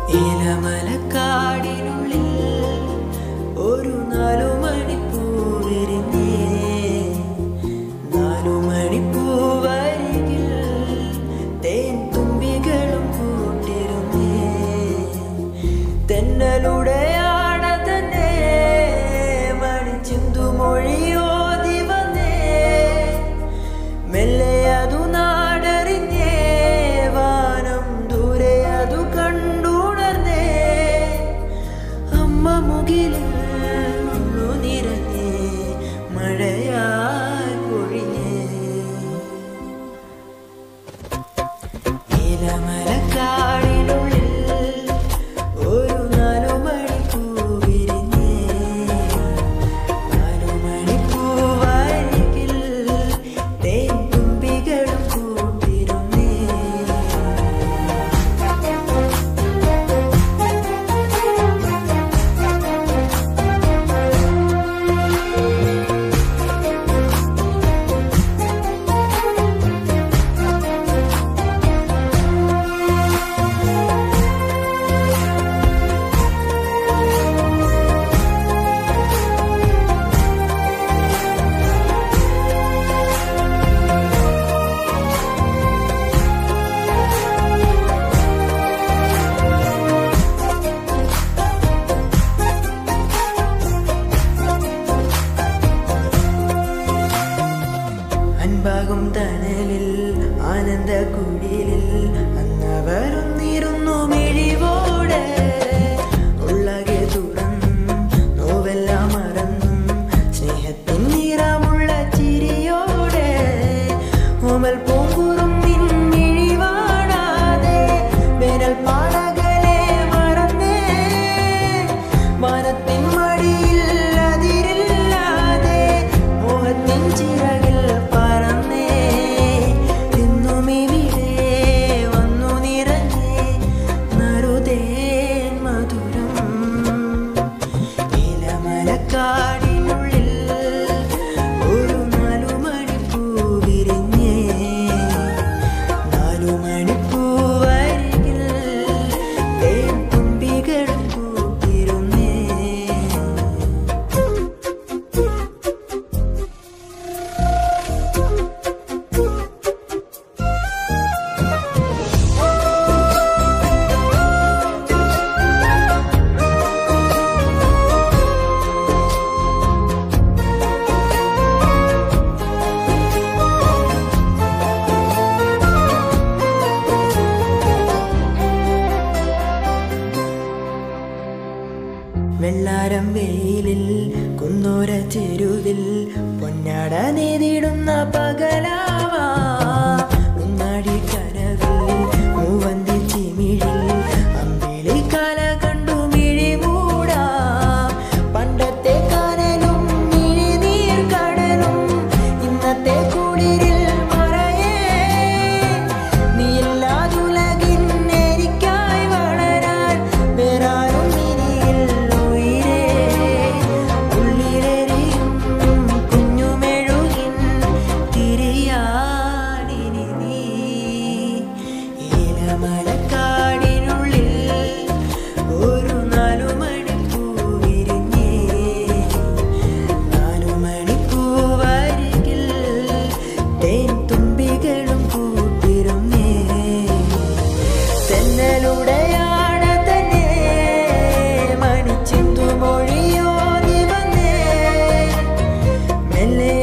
ഏലമലക്കാടിനുള്ളിൽ ഒരു 4 മണിപ്പൂ വിരിഞ്ഞേ 4 മണിപ്പൂവരികിൽ തേൻ തുമ്പികളും കൂട്ടിരുന്നേ തെന്നലുടെ ആട തന്നെ മണിച്ചിന്തു മൊഴിയോതി വന്നേ മെല്ലെ അതു നാടറിഞ്ഞേ വാനം ദൂരെ അതു കണ്ടുണർന്നേ അമ്മ മുകിലിൽ നിറഞ്ഞേ മഴയായി പൊഴിഞ്ഞേ ഏലമലക്കാടിനുള്ളിൽ ഒരു 4 മണിപ്പൂ വിരിഞ്ഞേ 4 മണിപ്പൂവരികിൽ തേൻ തുമ്പികളും കൂട്ടിരുന്നേ അൻപാകും തണലിൽ ആനന്ദ കുടിലിൽ അന്നവരൊന്നിരുന്നു മിഴിവോടെ ഉള്ളകെ തുറന്നും നോവെല്ലാം മറന്നും സ്നേഹത്തിൻ നിറമുള്ള ചിരിയോടെ ഓമൽ പൂങ്കുറും മിഴിവാടാതെ വേനൽ പാടകലെ മറന്നേ മാനത്തിൻ മടിയിൽ അതിരില്ലാതെ മോഹത്തിൻ ചിറകിൽ കാടിനുള്ളിൽ ഒരു 4 മണിപ്പൂ വിരിഞ്ഞേ 4 മണിപ്പൂവരികിൽ തേൻ തുമ്പികളും കൂട്ടിരുന്നേ വെള്ളാരം വെയിലിൽ കുന്നോര ചെരുവിൽ പൊന്നാട നേരിടുന്ന പകലാവാ ഉന്നാടി കനവിൽ മൂവന്തി ചിമിഴിൽ അമ്പിളി കല കണ്ടു മിഴി മൂടാ പണ്ടത്തെ കനലും മിഴിനീർ കടലും ഇന്നത്തെ കുളിരിൽ മറയേ നീയില്ലാതുലകിൻ എനിക്കായി വളരാൻ വേറാരും മലക്കാടിനുള്ളിൽ ഒരു 4 മണിപ്പൂ വിരിഞ്ഞേ 4 മണിപ്പൂവരികിൽ തേൻ തുമ്പികളും കൂട്ടിരുന്നേ തെന്നലുടെ ആട തന്നെ മണിച്ചിന്തു മൊഴിയോതി വന്നേ മെല്ലെ